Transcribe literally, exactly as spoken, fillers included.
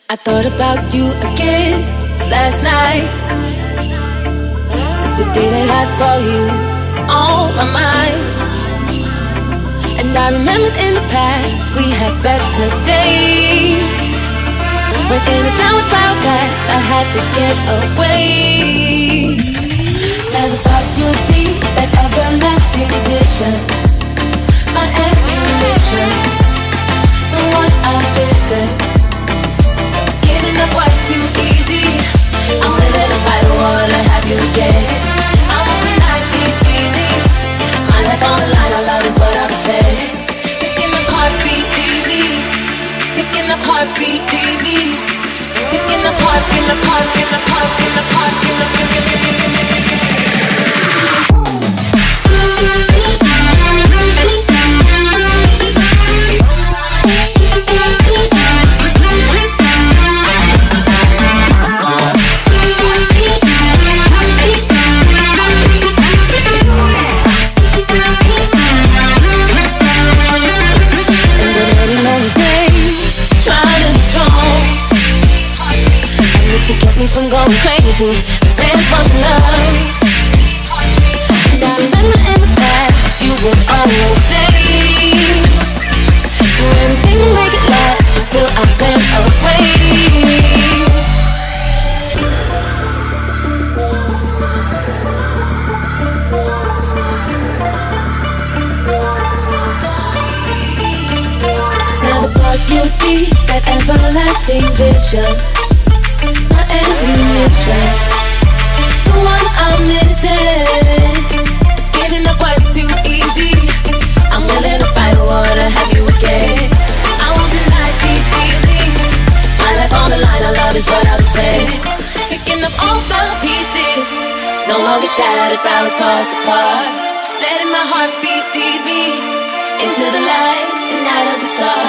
I thought about you again last night. Since the day that I saw you on my mind. And I remembered in the past we had better days, when in a downward spiral fast I had to get away. Never thought you'd be that everlasting vision, my ammunition, the one I'm missing. Giving up was too easy. I'm willing to fight a war to have you again. I won't deny these feelings. My life on the line, our love is what I'm fed. Picking up heartbeat, leave me. Picking up heartbeat, leave me. Picking up heart, picking up heart, picking up heart, picking up heart, picking up heart, picking up you kept me from going crazy, ran from love. And I remember in the past you would always say, do anything to make it last, and still I ran away. Never thought you'd be that everlasting vision, my ammunition, the one I'm missing. Giving up was too easy. I'm willing to fight a war to have you again. I won't deny these feelings. My life on the line, our love is what I'll defend. Picking up all the pieces, no longer shattered, but tossed apart. Letting my heartbeat lead me into the light and out of the dark.